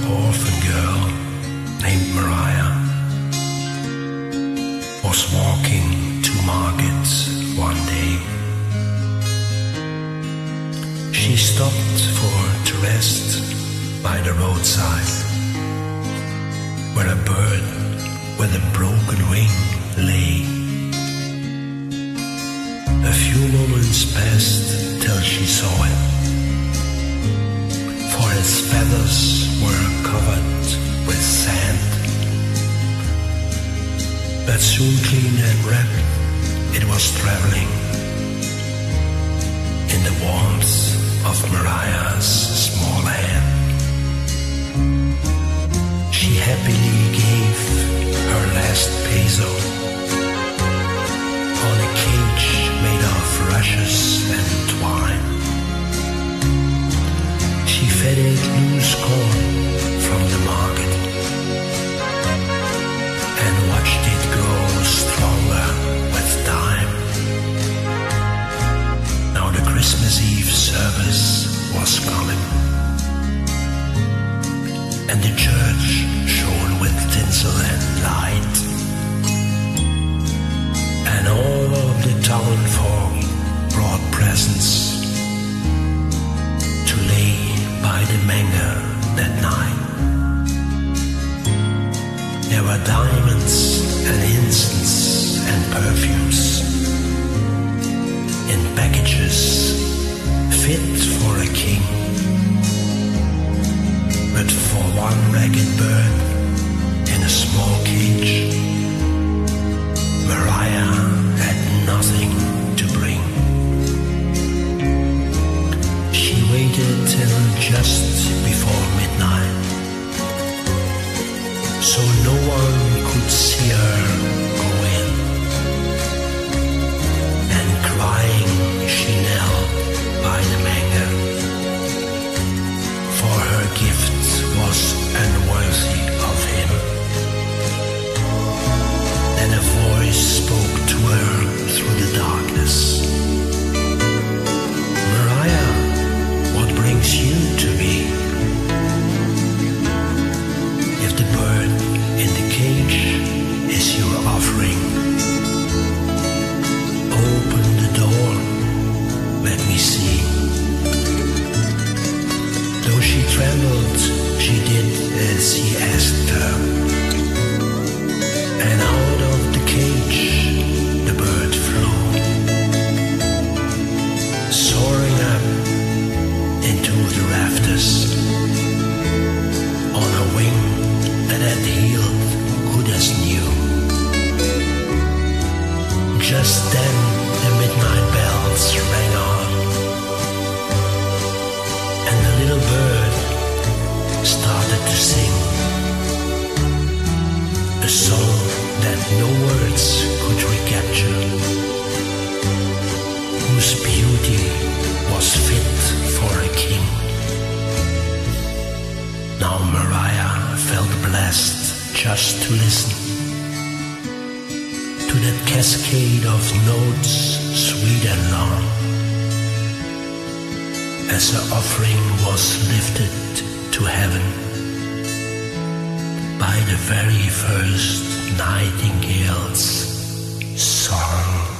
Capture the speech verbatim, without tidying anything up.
orphan girl named Maria was walking to market one day. She stopped for to rest by the roadside, where a bird with a broken wing lay. A few moments passed till she saw him, for his feathers were covered with sand. But soon clean and wrapped it was traveling in the warmth of Maria's small hand. She happily gave her last peso on a cage made of rushes and twine. She fed it loose corn from the market and watched it grow stronger with time. Now the Christmas Eve service was coming, and the church shone with tinsel and light, and all of the town folk brought presents to lay by the manger that night. There were diamonds and incense and perfumes in packages fit for a king. But for one ragged bird in a small cage, Maria had nothing to bring. She waited till just before midnight, so no one could see her go in. And crying she knelt by the manger, for her gift was unworthy of him. Then a voice spoke to her through the darkness. Maria, what brings you to me? If the bird in the cage is your offering, open the door, let me see. Though she trembled, she did as he asked her, and out of the cage the bird flew, soaring up into the rafters on a wing that had healed good as new. Just then the midnight bells rang out, and the little bird started to sing a song that no words could recapture, whose beauty was fit for a king. Now Maria felt blessed just to listen to that cascade of notes, sweet and long, as her offering was lifted to heaven by the very first nightingale's song.